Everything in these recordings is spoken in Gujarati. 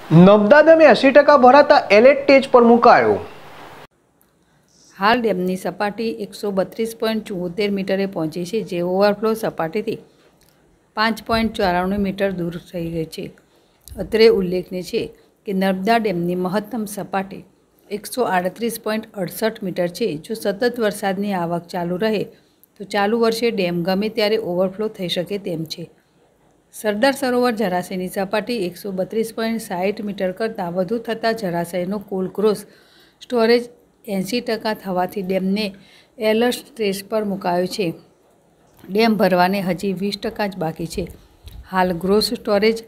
નર્મદા ડેમે 80% ભરાતા એલર્ટ સ્ટેજ પર મુકાયો। હાલ ડેમની સપાટી 132.74 મીટરે પહોંચી છે, જે ઓવરફ્લો સપાટીથી 5.94 મીટર દૂર થઈ ગઈ છે। અત્રે ઉલ્લેખનીય છે કે નર્મદા ડેમની મહત્તમ સપાટી 138.68 મીટર છે। જો સતત વરસાદની આવક ચાલુ રહે તો ચાલુ વર્ષે ડેમ ગમે ત્યારે ઓવરફ્લો થઈ શકે તેમ છે। સરદાર સરોવર જળાશયની સપાટી 132.60 મીટર કરતાં વધુ થતાં જળાશયનો કુલ ગ્રોસ સ્ટોરેજ 80% થવાથી ડેમને એલર્ટ સ્ટેજ પર મુકાયો છે। ડેમ ભરવાને હજી 20% જ બાકી છે। હાલ ગ્રોસ સ્ટોરેજ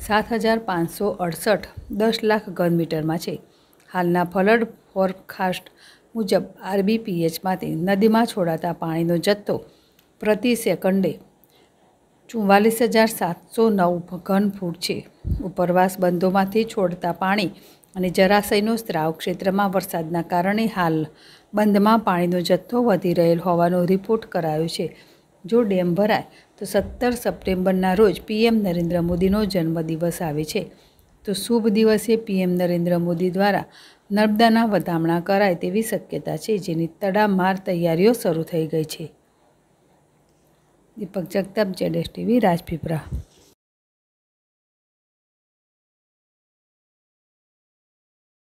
7,568 10 લાખ ઘન મીટરમાં છે। હાલના ફ્લડ ફોરકાસ્ટ મુજબ આરબીપીએચમાંથી નદીમાં છોડાતા પાણીનો જથ્થો પ્રતિ સેકન્ડે 44,709 ઘન ફૂટ છે। ઉપરવાસ બંધોમાંથી છોડતા પાણી અને જળાશયનો સ્ત્રાવ ક્ષેત્રમાં વરસાદના કારણે હાલ બંધમાં પાણીનો જથ્થો વધી રહેલ હોવાનો રિપોર્ટ કરાયો છે। જો ડેમ ભરાય તો 17 સપ્ટેમ્બરના રોજ પીએમ નરેન્દ્ર મોદીનો જન્મદિવસ આવે છે, તો શુભ દિવસે પીએમ નરેન્દ્ર મોદી દ્વારા નર્મદાના વધામણા કરાય તેવી શક્યતા છે, જેની તડામાર તૈયારીઓ શરૂ થઈ ગઈ છે। દીપક જગતાપ, ZSTV, રાજપીપળા।